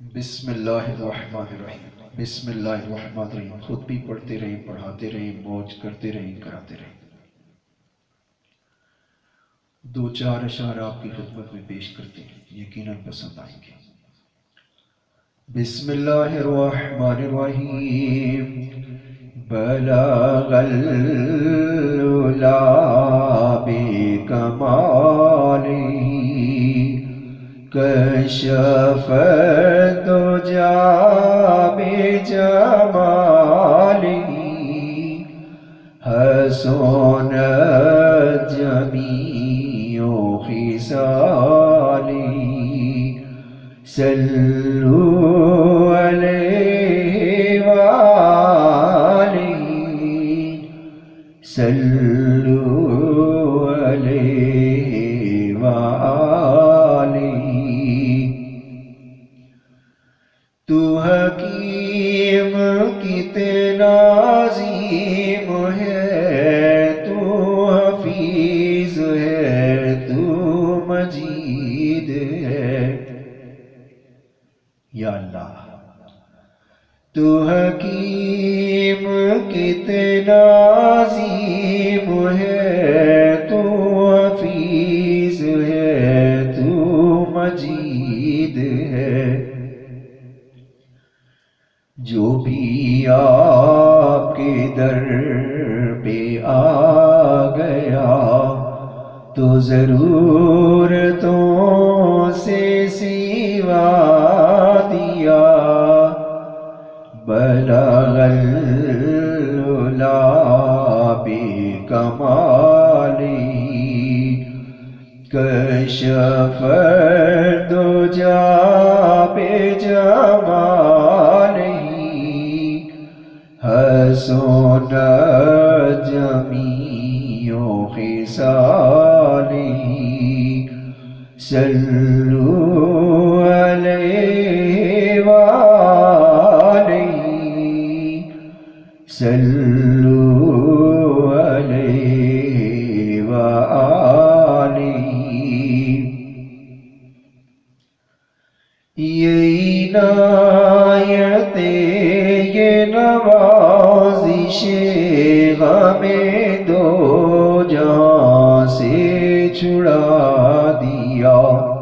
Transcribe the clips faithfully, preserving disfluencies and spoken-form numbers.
بسم اللہ الرحمن الرحیم بسم اللہ الرحمن الرحیم خود بھی پڑھتے رہیں، پڑھاتے رہیں، موج کرتے رہیں، کراتے رہیں۔ دو چار اشعار آپ کی خدمت میں پیش کرتے ہیں، یقیناً پسند آئیں گے۔ بسم اللہ الرحمن الرحیم بلغ العلا بکمالہ کشف الدجى بجمالہ حسنت جمیع خصالہ صلوا علیہ وآلہ صلوا علیہ وآلہ۔ تو حکیم کتنا عظیم ہے، تو حفیظ ہے، تو مجید ہے یا اللہ۔ تو حکیم کتنا عظیم ہے، تو حفیظ ہے، تو مجید ہے۔ جو بھی آپ کے در پہ آ گیا تو ضرورتوں سے سوا دیا۔ بلغ العلا بکمالہ کشف الدجى بجمالہ حسنت جمیع خصالہ صلوا علیہ وآلہ صلوا علیہ وآلہ۔ یہ عنایت یہ نوازش غم دو جہاں سے چھڑا دیا۔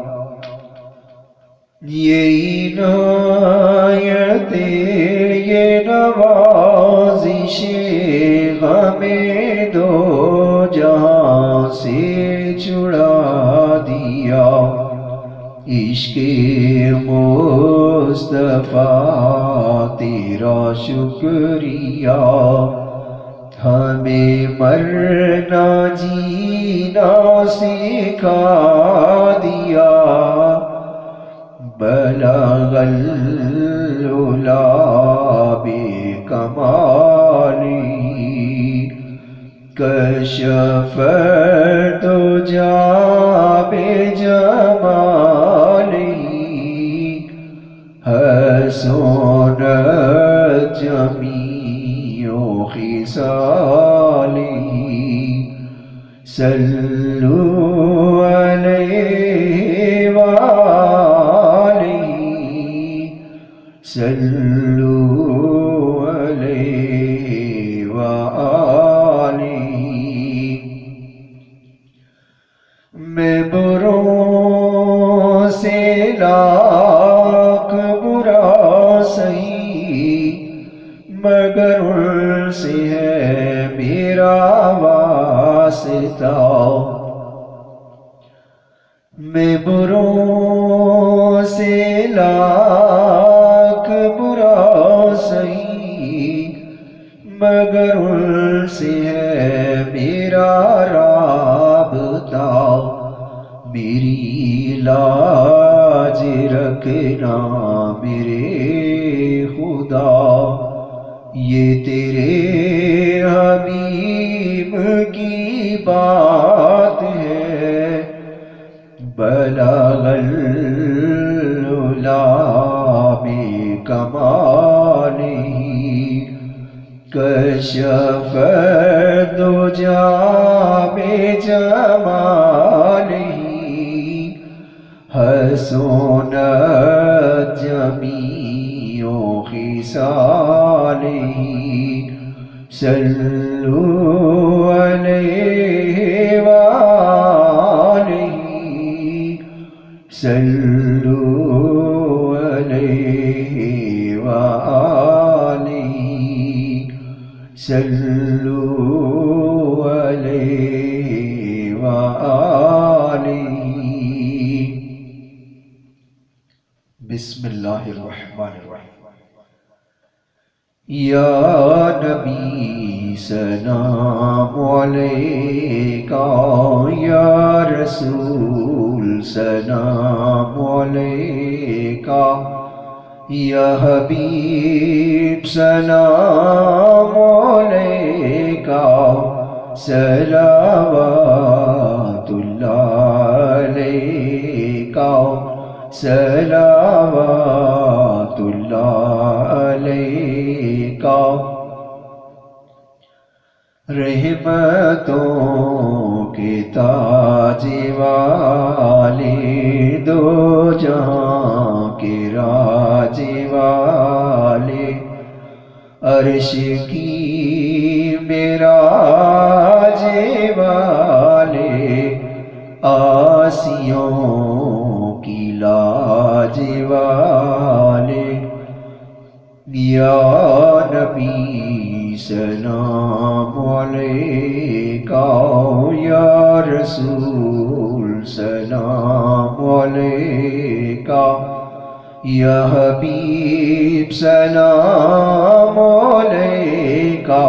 یہ عنایت یہ نوازش غم دو جہاں سے چھڑا دیا۔ عشق مصطفیٰ تیرا شکریہ، ہمیں مرنا جینا سکھا دیا۔ بلغ العلا بکمالہ کشف الدجى بجمالہ حسنت جمیع خصالہ صلوا علیہ وآلہ صلوا علیہ وآلہ۔ میں بروں سے لاکھ برا سہی مگر ان سے ہے میرا واسطہ۔ میں بروں سے لاکھ برا سہی مگر ان سے ہے میرا رابطہ۔ میری لاج رکھنا میرے خدا، یہ تیرے حبیب کی بات ہے۔ بلغ العلا بکمالہ کشف الدجى بجمالہ حسنت جميع خصاله صلوا عليه وآله صلوا عليه وآله صلوا عليه وآله بسم اللہ الرحمن الرحیم یا نبی سلام علیکہ یا رسول سلام علیکہ یا حبیب سلام علیکہ صلوات اللہ علیکہ صلوات اللہ علیکہ رحمتوں کے تاج والے دو جہاں کے راج والے عرش کی معراج والے آسیوں کی لاج والے یا نبی سلام علیکہ یا رسول سلام علیکہ یا حبیب سلام علیکہ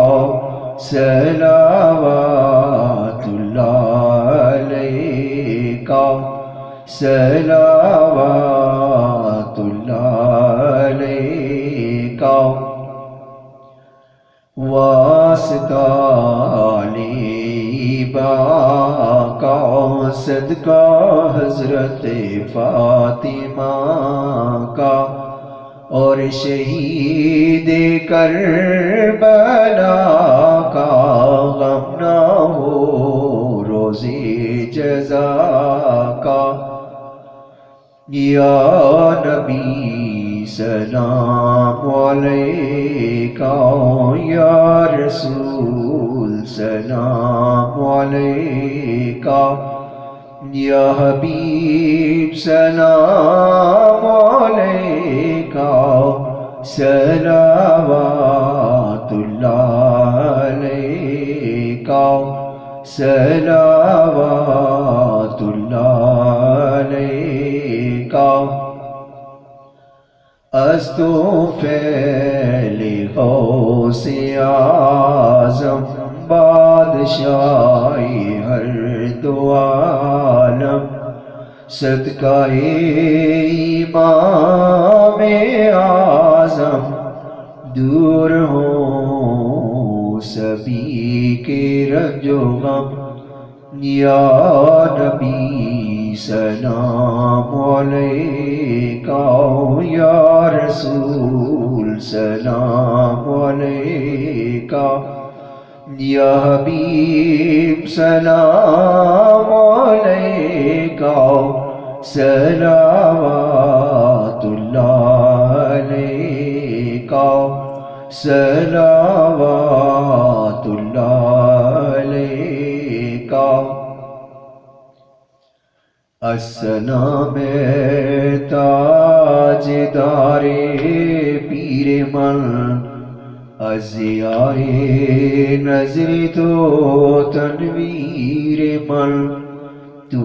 صلوات اللہ علیکہ صلوات اللہ علیکہ واسطہ لیبا کا صدقہ حضرت فاطمہ کا اور شہید کربلا کا غم نہ ہو روزِ جزا کا یا نبی سلام علیکہ یا رسول سلام علیکہ یا حبیب سلام علیکہ صلوات اللہ علیکہ صلوات اللہ علیکہ از تو فعل غوث اعظم بادشاہی ہر دو عالم صدقہ امام اعظم دور ہوں سبھی کے رنج و غم یا نبی سلام علیکہ یا رسول سلام علیکہ یا حبیب سلام علیکہ صلوات اللہ علیکہ صلوات اللہ علیکہ السلام تاجدار پیر من ازیار نظر تو تنویر من تو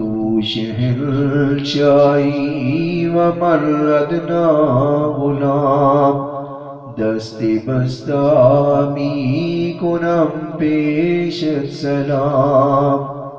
شہنشاہی و من ادنا غلام دست بستامی کنم پیشت سلام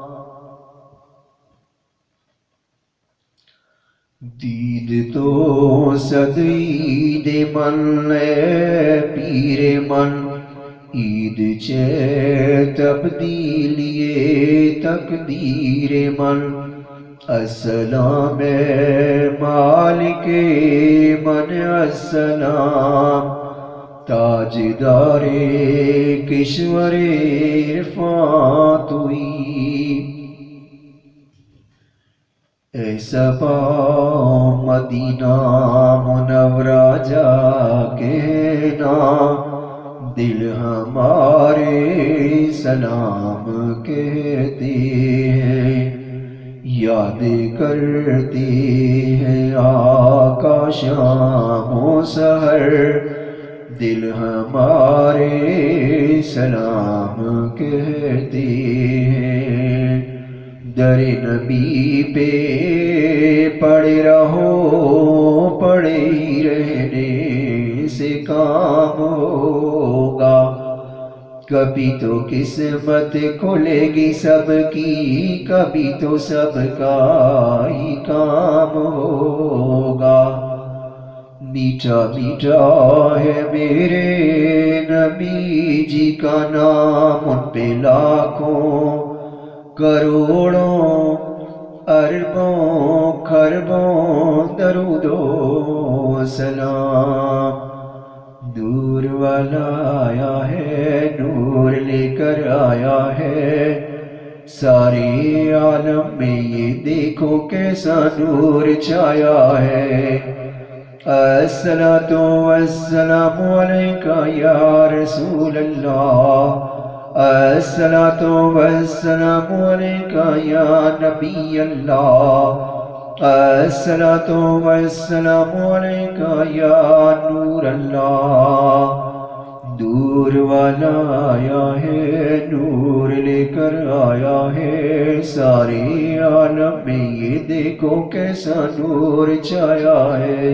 دید تو صد عید من اے پیر من عید چے تبدیلی تقدیر من السلام مالک من السلام تاجدار کشور عرفان توئی اے صبا مدینہ منورہ جا کے نا دل ہمارے سلام کہتے ہیں، یاد کرتے ہیں آقا شام و سحر، دل ہمارے سلام کہتے ہیں، در نبی پہ پڑے رہو، پڑے ہی رہنے سے کام ہوگا، کبھی تو قسمت کھلے گی سب کی، کبھی تو سب کا ہی کام ہوگا، میٹھا میٹھا ہے میرے نبی جی کا نام، ان پہ لاکھوں کروڑوں اربوں خربوں درود و سلام، نور والا آیا ہے، نور لے کر آیا ہے، سارے عالم میں یہ دیکھو کیسا نور چھایا ہے، الصلاۃ والسلام علیکہ یا رسول اللہ، الصلاۃ والسلام علیکہ یا نبی اللہ، الصلاۃ والسلام علیکہ یا نور اللہ، نور والا آیا ہے، نور لے کر آیا ہے، سارے عالم میں یہ دیکھو کیسا نور چھایا ہے،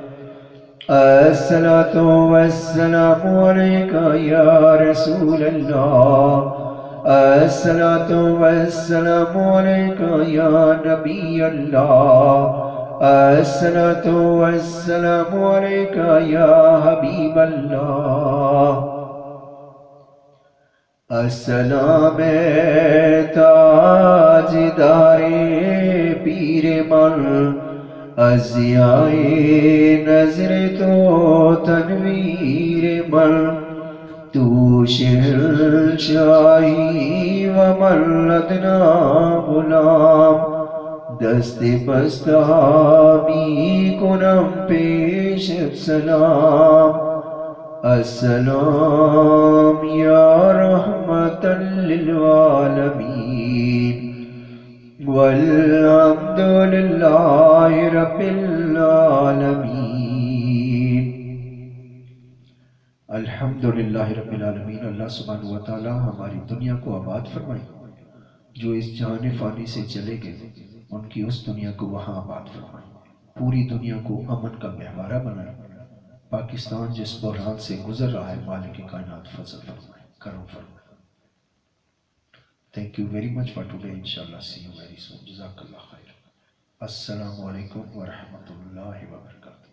الصلاۃ والسلام علیکہ یا رسول اللہ، الصلاۃ والسلام علیکہ یا نبی اللہ، الصلاۃ والسلام علیکہ یا حبیب اللہ، السلام تاجدار پیر من، ازیائے نظر تو تنویر من، تو شہنشاہی و من ادنا غلام، دست بستامی کنم پیش سلام، السلام یا رحمت للعالمین، والحمد للہ رب العالمین، الحمدللہ رب العالمین۔ اللہ سبحانہ وتعالی ہماری دنیا کو آباد فرمائے، جو اس جہان فانی سے چلے گئے ان کی اس دنیا کو وہاں آباد فرمائے، پوری دنیا کو امن کا گہوارہ بنائے، پاکستان جس بحران سے گزر رہا ہے مالک کائنات فضل فرمائے، کرم فرمائے۔ Thank you very much for today. Inshallah, see you very soon. Jazakallah khair. Assalamu alaikum wa rahmatullahi wa barakatuh.